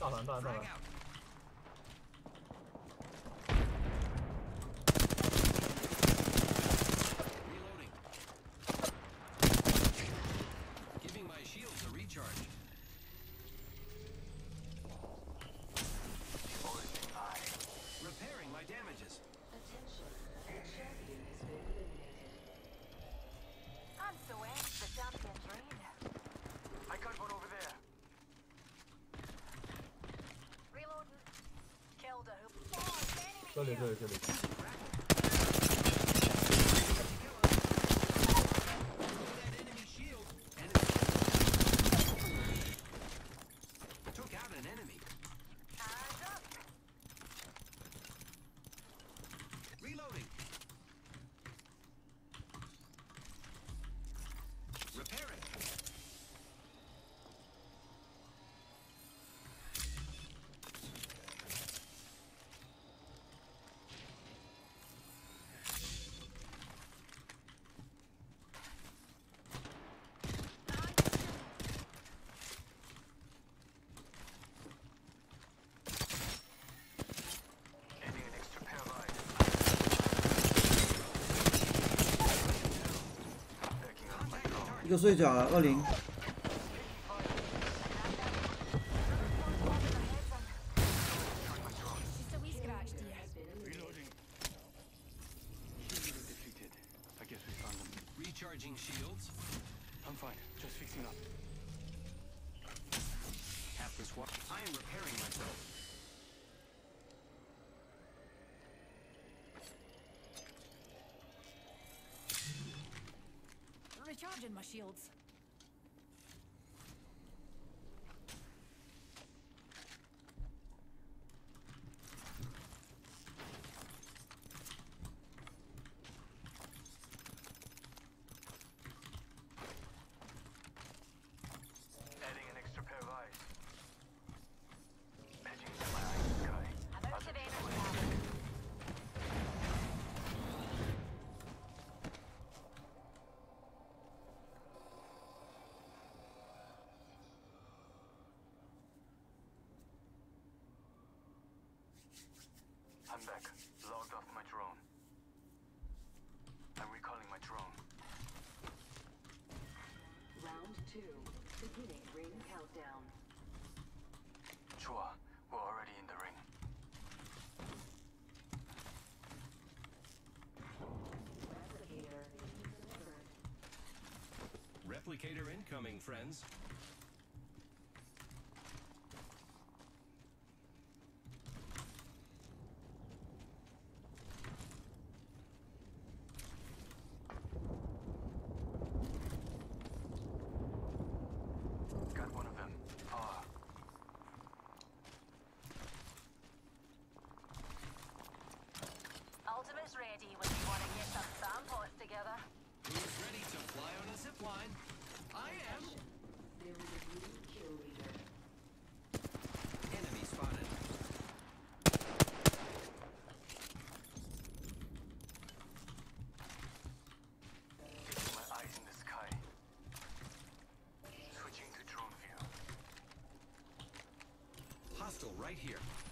大团大团。 这里。 一个睡角了，20。 Recharging shields. I'm fine. Just fixing up. Half the squad. I am repairing myself. Recharging my shields. Adding an extra pair of eyes. Patching into my eyes, Sky. I'm out of energy. I'm back. Logged off my drone. I'm recalling my drone. Round 2. Beginning ring countdown. Chua, we're already in the ring. Replicator Replicator incoming, friends. Got one of them. Ah. Ultimate's ready when you want to get some fan pots together. Who's ready to fly on a zipline? I am. There is a blue kill leader. Enemy spotted. Fixing my eyes in the sky. Switching to drone view. Hostile right here.